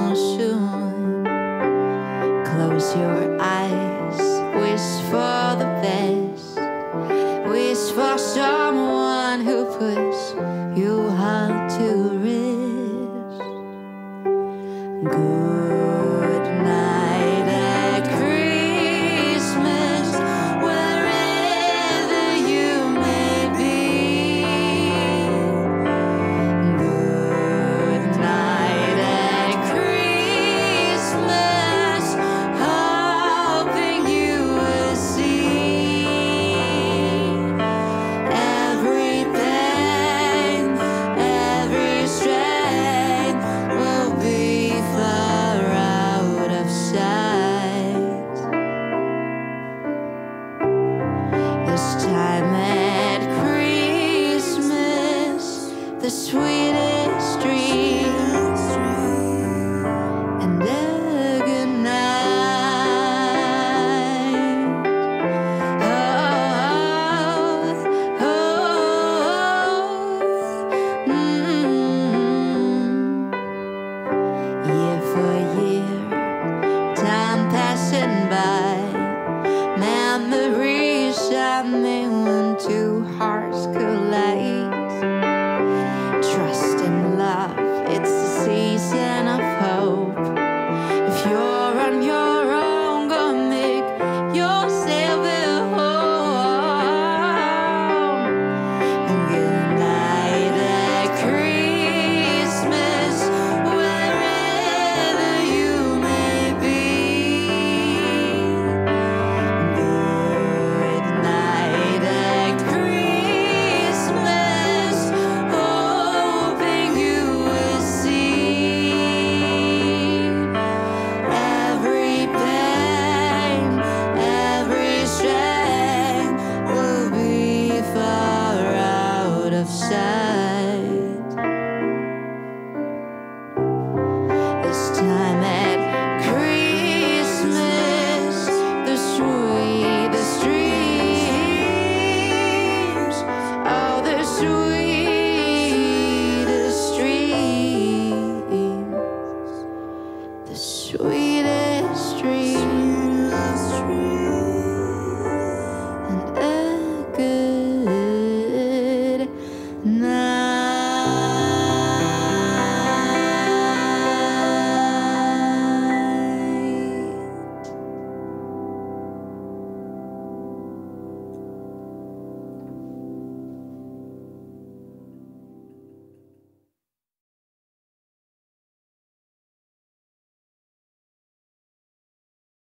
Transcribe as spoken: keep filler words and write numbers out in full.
know soon. Close your eyes, wish for the best, wish for someone who puts you hard to rest. Good night at Christmas, wherever you may be. Good night at Christmas, hoping you will see every pain, every strain will be far out of sight. This time at Christmas, the sweetest dream and a good night. Oh, oh, mm. Year for year, time passing by, memories shining when two hearts collide. Trust and love, it's the season of hope. If you're on your own, go make yourself at home. Good night at Christmas, wherever you may be. Good night at Christmas, hoping you will see every pain, every strain will be far out of sight. This time at Christmas, the sweetest dreams, oh, the sweetest dreams, the sweetest